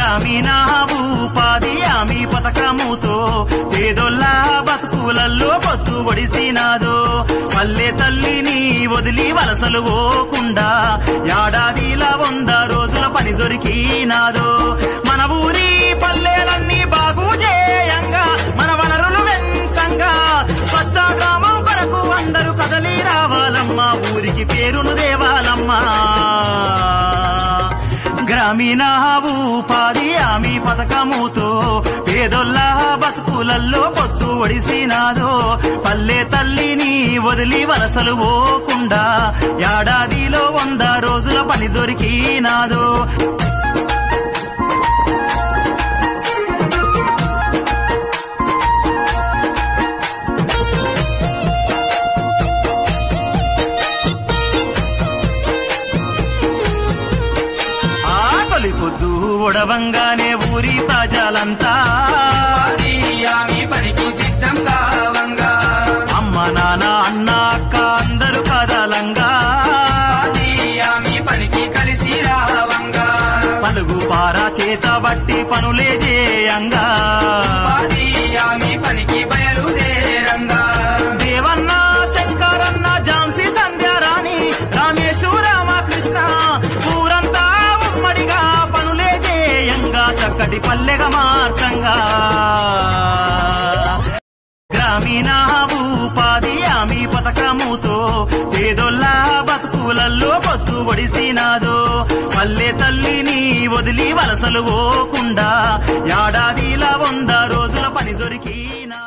గ్రామీణ ఉపాధి హామీ పథకముతో పేదోళ్ళ బతుకులల్లో పొత్తు ఒడిసినాదో పల్లె తల్లిని వదిలి వలసలు పోకుండా ఏడాదిలా 100 రోజుల పని దొరికినాదో మన ఊరి పల్లెలన్నీ బాగు చేయంగా మన వనరులు వెంచంగా స్వచ్ఛ గ్రామం కొరకు అందరూ కదలి రావాలమ్మా ఊరికి పేరును దేవాలమ్మా గ్రామీణ ఉపాధి హామీ పథకముతో పేదోళ్ళ బతుకులల్లో పొత్తు ఒడిసినాదో పల్లె తల్లిని వదిలి వలసలు పోకుండా ఏడాదిలో 100 రోజుల పని దొరికినాదో పొద్దు ఒడవంగానే ఊరి ప్రజలంతా పనికి సిద్ధంగా అమ్మ నాన్న అన్న అక్క అందరూ కదలంగా పనికి కలిసి రావంగా పలుగు పారా చేత బట్టి పనులే చేయంగా పనికి బయలుదేరంగా దేవన్న శంకరన్న ఝాన్సీ సంధ్యారాణి రామేశు రామకృష్ణ ఊరంతా ఉమ్మడిగా పనులే చేయంగా చక్కటి పల్లెగా మార్చంగా గ్రామీణ ఉపాధి హామీ పథకముతో పేదోళ్ళ బతుకులల్లో పొత్తు ఒడిసినాదో పల్లె తల్లిని వదిలి వలసలు పోకుండా ఏడాదిలా 100 రోజుల పని దొరికినా